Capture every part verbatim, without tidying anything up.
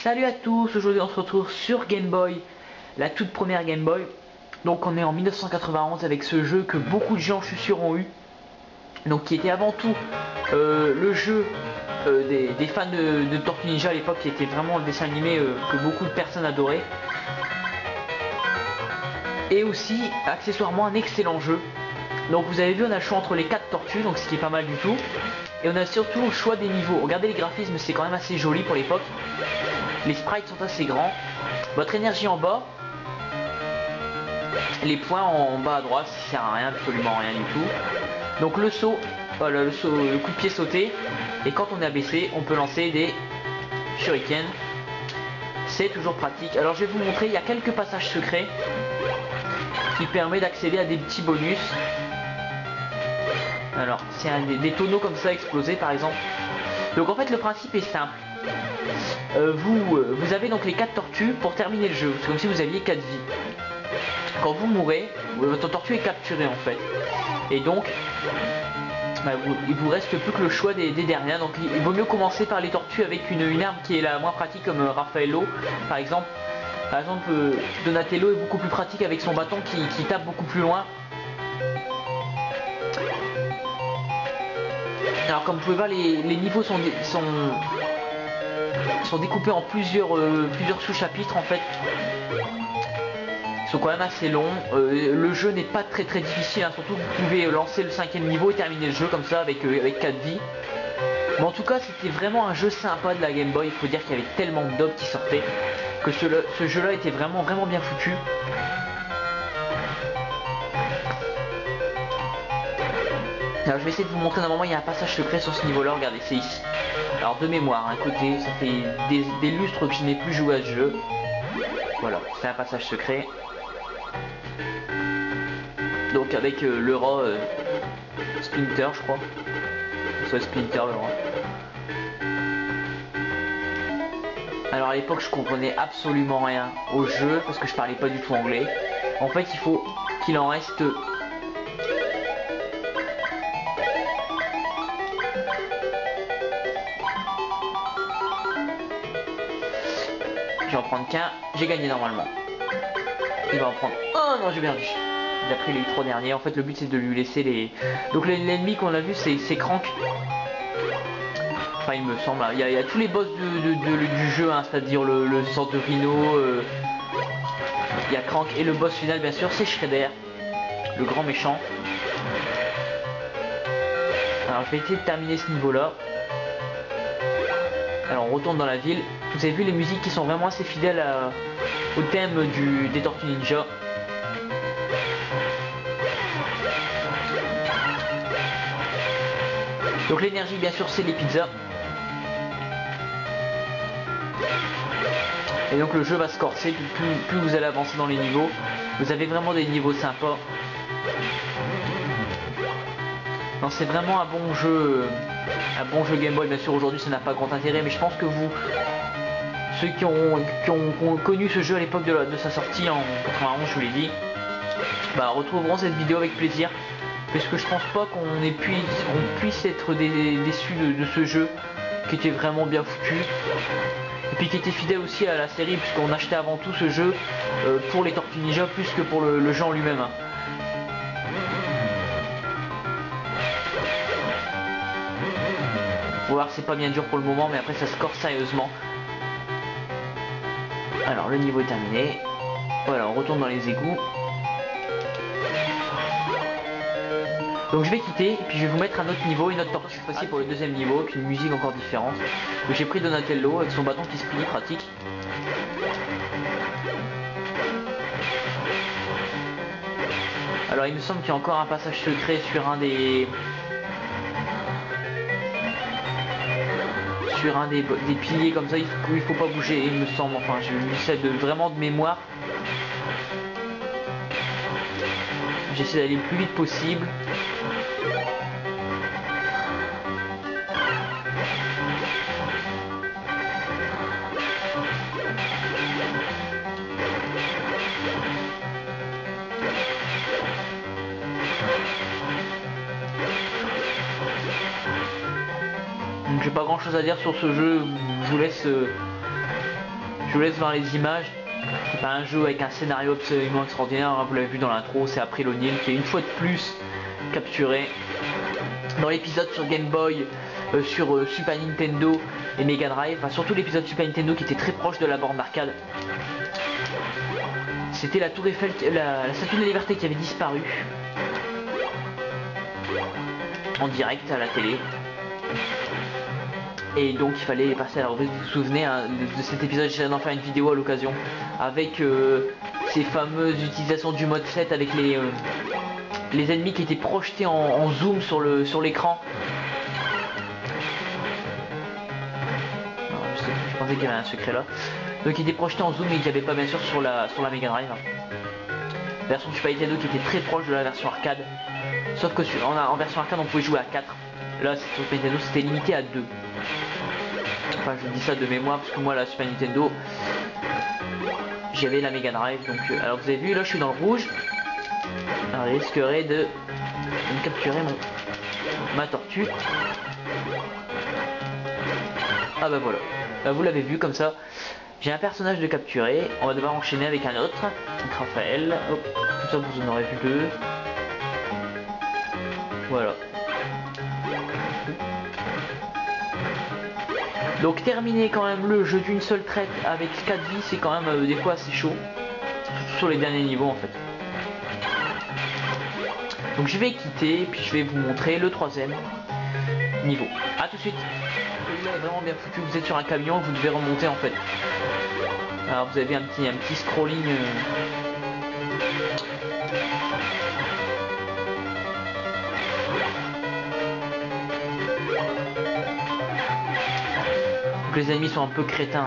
Salut à tous, aujourd'hui on se retrouve sur Game Boy, la toute première Game Boy. Donc on est en mille neuf cent quatre-vingt-onze avec ce jeu que beaucoup de gens je suis sûr ont eu. Donc qui était avant tout euh, le jeu euh, des, des fans de, de Tortue Ninja à l'époque, qui était vraiment le dessin animé euh, que beaucoup de personnes adoraient. Et aussi accessoirement un excellent jeu. Donc vous avez vu, on a le choix entre les quatre tortues, donc ce qui est pas mal du tout. Et on a surtout le choix des niveaux. Regardez les graphismes, c'est quand même assez joli pour l'époque. Les sprites sont assez grands. Votre énergie en bas. Les points en bas à droite, ça sert à rien, absolument rien du tout. Donc le saut, voilà, le, saut, le coup de pied sauté. Et quand on est abaissé, on peut lancer des shurikens. C'est toujours pratique. Alors je vais vous montrer, il y a quelques passages secrets qui permettent d'accéder à des petits bonus. Alors c'est des, des tonneaux comme ça explosés par exemple. Donc en fait le principe est simple. Euh, vous, euh, vous avez donc les quatre tortues pour terminer le jeu. C'est comme si vous aviez quatre vies. Quand vous mourrez, votre tortue est capturée en fait. Et donc bah, vous, il vous reste plus que le choix des, des dernières. Donc il, il vaut mieux commencer par les tortues avec une, une arme qui est la moins pratique, comme euh, Raffaello par exemple. Par exemple euh, Donatello est beaucoup plus pratique avec son bâton qui, qui tape beaucoup plus loin. Alors comme vous pouvez voir, les, les niveaux sont, sont, sont découpés en plusieurs, euh, plusieurs sous-chapitres en fait. Ils sont quand même assez longs. Euh, le jeu n'est pas très très difficile, hein. Surtout vous pouvez lancer le cinquième niveau et terminer le jeu comme ça avec, euh, avec quatre vies. Mais en tout cas c'était vraiment un jeu sympa de la Game Boy. Il faut dire qu'il y avait tellement de dobs qui sortaient que ce, ce jeu là était vraiment vraiment bien foutu. Alors je vais essayer de vous montrer. Normalement il y a un passage secret sur ce niveau là, regardez, c'est ici. Alors de mémoire, un côté, ça fait des, des lustres que je n'ai plus joué à ce jeu. Voilà, c'est un passage secret. Donc avec euh, le rat euh, Splinter je crois. Soit Splinter le rat. Alors à l'époque je comprenais absolument rien au jeu parce que je parlais pas du tout anglais. En fait il faut qu'il en reste... Je vais en prendre qu'un, j'ai gagné normalement. Il va en prendre... Oh non, j'ai perdu. Il a pris les trois derniers. En fait le but c'est de lui laisser les... Donc l'ennemi qu'on a vu c'est Crank. Enfin il me semble, il y a, il y a tous les boss de, de, de, du jeu, hein, c'est-à-dire le, le sort de Rhino, euh... il y a Crank, et le boss final bien sûr c'est Shredder, le grand méchant. Alors je vais essayer de terminer ce niveau là. Alors on retourne dans la ville. Vous avez vu les musiques qui sont vraiment assez fidèles à, au thème du, des Tortues Ninja. Donc l'énergie bien sûr c'est les pizzas. Et donc le jeu va se corser plus, plus vous allez avancer dans les niveaux. Vous avez vraiment des niveaux sympas. Non, c'est vraiment un bon jeu. Un bon jeu Game Boy. Bien sûr aujourd'hui ça n'a pas grand intérêt, mais je pense que vous, ceux qui ont, qui ont, qui ont connu ce jeu à l'époque de, de sa sortie en quatre-vingt-onze, je vous l'ai dit, bah, retrouveront cette vidéo avec plaisir. Puisque je pense pas qu'on ait pu, on puisse être déçu de, de ce jeu qui était vraiment bien foutu. Et puis qui était fidèle aussi à la série, puisqu'on achetait avant tout ce jeu euh, pour les Tortues Ninja plus que pour le, le jeu en lui-même. Faut voir que c'est pas bien dur pour le moment, mais après ça se corse sérieusement. Alors le niveau est terminé. Voilà, on retourne dans les égouts. Donc je vais quitter, et puis je vais vous mettre un autre niveau, une autre tortue cette fois-ci pour le deuxième niveau, avec une musique encore différente. J'ai pris Donatello avec son bâton qui se plie, pratique. Alors il me semble qu'il y a encore un passage secret sur un des... Sur un des, des piliers comme ça, il faut, il faut pas bouger, il me semble, enfin je dis ça de, vraiment de mémoire. J'essaie d'aller le plus vite possible. Donc j'ai pas grand chose à dire sur ce jeu, je vous laisse euh, Je vous laisse voir les images. C'est pas un jeu avec un scénario absolument extraordinaire, hein, vous l'avez vu dans l'intro, c'est April O'Neil qui est une fois de plus capturé dans l'épisode sur Game Boy, euh, sur euh, Super Nintendo et Mega Drive, enfin, surtout l'épisode Super Nintendo qui était très proche de la borne d'arcade. C'était la tour Eiffel, la, la statue de la liberté qui avait disparu en direct à la télé. Et donc il fallait passer à la reprise. Vous vous souvenez hein, de, de cet épisode, j'essaie d'en faire une vidéo à l'occasion avec euh, ces fameuses utilisations du mode sept avec les, euh, les ennemis qui étaient projetés en, en zoom sur le sur l'écran. Je, je pensais qu'il y avait un secret là. Donc il était projeté en zoom et qu'il n'y avait pas bien sûr sur la sur la Mega Drive. La version Super Nintendo qui était très proche de la version arcade. Sauf que sur, en, en version arcade on pouvait jouer à quatre. Là sur Super Nintendo c'était limité à deux. Enfin je dis ça de mémoire parce que moi la Super Nintendo j'avais la Mega Drive donc euh, alors vous avez vu là je suis dans le rouge. Alors je risquerai de, de me capturer mon ma tortue. Ah bah voilà. Là, vous l'avez vu comme ça. J'ai un personnage de capturer. On va devoir enchaîner avec un autre. Donc Raphaël. Hop. Tout ça vous en aurez vu deux. Voilà. Donc terminer quand même le jeu d'une seule traite avec quatre vies, c'est quand même euh, des fois assez chaud. Surtout sur les derniers niveaux en fait. Donc je vais quitter, puis je vais vous montrer le troisième niveau. A tout de suite. Celui-là est vraiment bien foutu, vous êtes sur un camion, vous devez remonter en fait. Alors vous avez un petit, un petit scrolling. Euh... Les ennemis sont un peu crétins.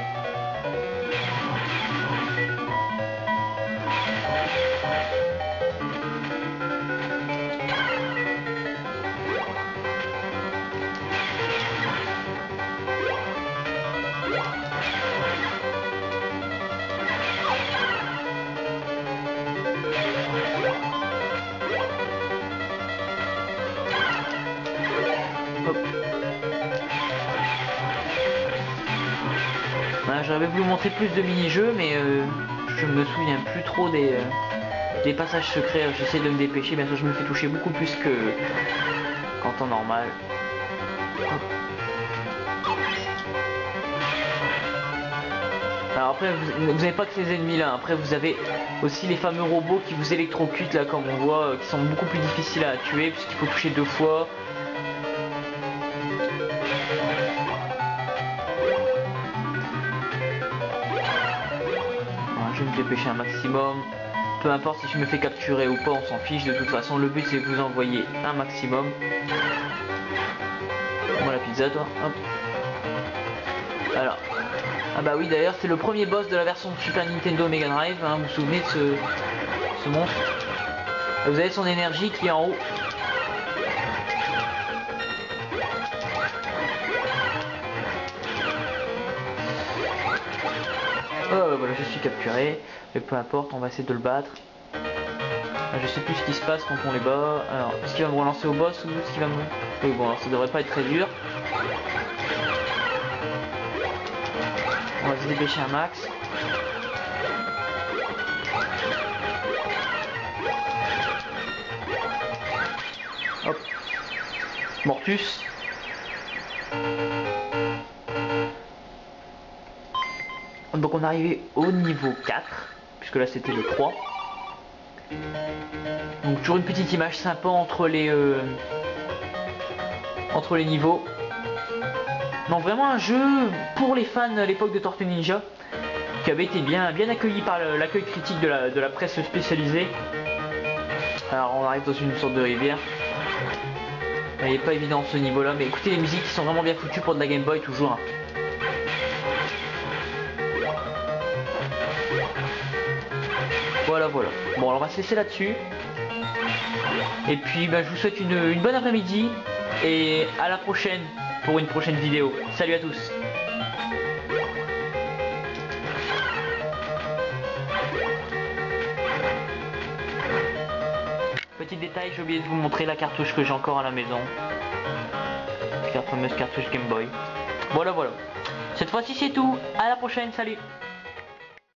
Voilà, j'aurais voulu vous montrer plus de mini-jeux, mais euh, je me souviens plus trop des, euh, des passages secrets. J'essaie de me dépêcher, bien sûr je me fais toucher beaucoup plus que qu'en temps normal. Alors après, vous n'avez pas que ces ennemis là, après vous avez aussi les fameux robots qui vous électrocutent là comme on voit, qui sont beaucoup plus difficiles à tuer puisqu'il faut toucher deux fois. Je vais me dépêcher un maximum, peu importe si je me fais capturer ou pas, on s'en fiche de toute façon, le but c'est que vous envoyez un maximum. Moi la pizza toi, hop. Alors, ah bah oui d'ailleurs c'est le premier boss de la version Super Nintendo Mega Drive, hein, vous vous souvenez de ce, ce monstre. Vous avez son énergie qui est en haut. Oh voilà, je suis capturé, mais peu importe, on va essayer de le battre. Je sais plus ce qui se passe quand on les bat. Alors, est-ce qu'il va me relancer au boss ou est-ce qu'il va me... Oui bon, alors ça devrait pas être très dur. On va se dépêcher un max. Hop. Mortus. Donc on est arrivé au niveau quatre, puisque là c'était le trois. Donc toujours une petite image sympa entre les euh, entre les niveaux. Donc vraiment un jeu pour les fans à l'époque de Tortue Ninja, qui avait été bien, bien accueilli par l'accueil critique de la, de la presse spécialisée. Alors on arrive dans une sorte de rivière. Il n'est pas évident ce niveau là, mais écoutez les musiques qui sont vraiment bien foutues pour de la Game Boy toujours. Hein. Voilà, voilà. Bon, alors on va se laisser là-dessus. Et puis, ben, je vous souhaite une, une bonne après-midi. Et à la prochaine pour une prochaine vidéo. Salut à tous. Petit détail, j'ai oublié de vous montrer la cartouche que j'ai encore à la maison. La fameuse cartouche Game Boy. Voilà, voilà. Cette fois-ci c'est tout, à la prochaine, salut.